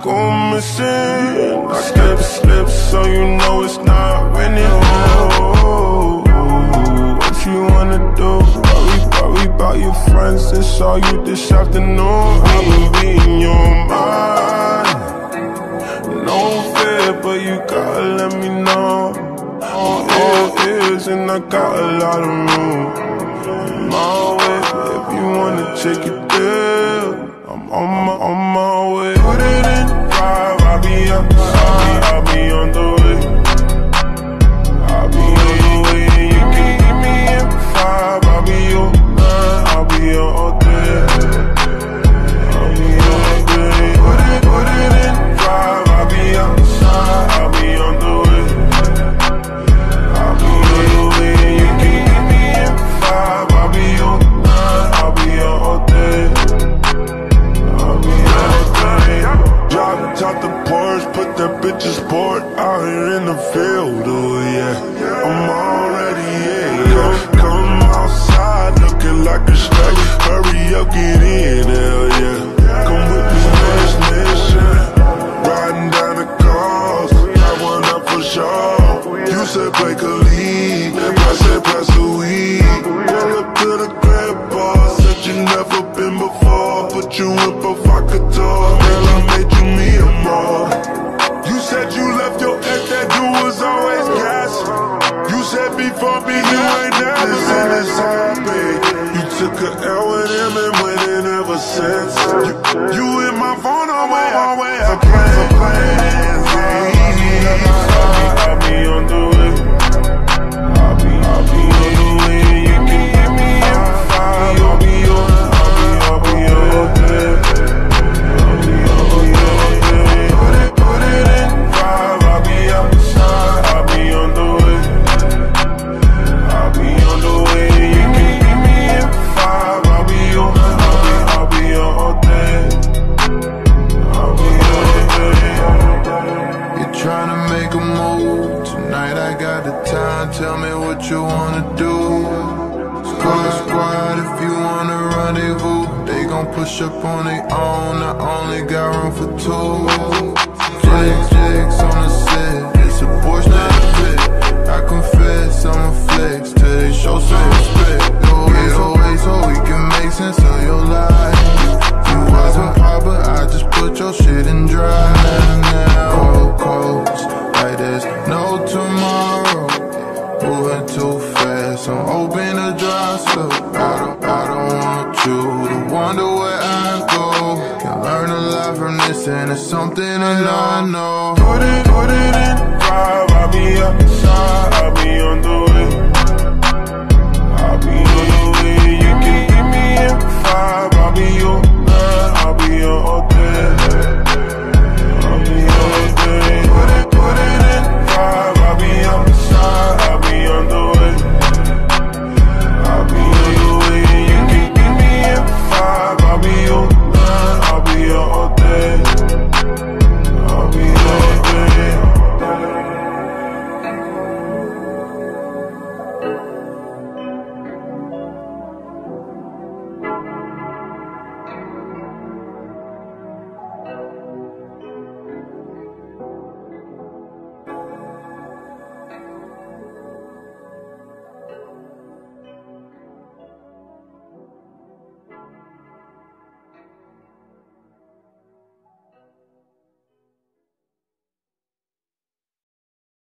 go missing. I slip, so you know it's not winning. Oh, what you wanna do? Worry about your friends that saw you this afternoon. I will be in your mind. No fear, but you gotta let me know. It is, and I got a lot of room. My way, if you wanna take it there, I'm on my way. Put it in drive, I'll be outside, I'll be on the way. I'll be on the way, and you can meet me at 5. I'll be your man, I'll be your all day. I'll be your all day. Put it in drive, I'll be outside, I'll be on the way. I'll be on the way, and you can meet me at 5. I'll be your man, I'll be your all day. I'll be your all day. Drop top the Porsche, put that bitch's sport out here in the field, oh yeah. I'm already, yeah. Come outside looking like a strike. Hurry up, get in, hell yeah. Come with me, mission. Riding down the coast, got one up for sure. You said break a lead, I said pass the weed. Pull up to the crib bar, said you never been before. Put you in for Fakator, girl, I made you me a more. You said you left your ex, that dude was always gas. You said before me, you ain't never seen this happy. You took a L with him and went in ever since. You in my phone on my way, I plans. I'll be on the way. I'll be on the way. You can hit me at 5. I'll be on your day. I'll be on your day. Put it in drive. I'll be outside. I'll be on the way. I'll be on the way. You can hit me at 5. I'll be on all day. I'll be all day. You're trying to make a move. Tonight I got the time. Tell me what you wanna do. Squad, if you wanna rendezvous. They gon' push up on their own. I only got room for 2. Jigs on the set. It's a Porsche, not a pit. I confess, I'm a flex till they show some respect. Always, so we can make sense of your life. You wasn't pop, but I just put your shit in drive. Now, cold, like there's no tomorrow. Moving too fast, I'm hoping to drive slow. I don't want you to wonder where I go. Can learn a lot from this, and it's something that I know. Put it in drive, I'll be outside.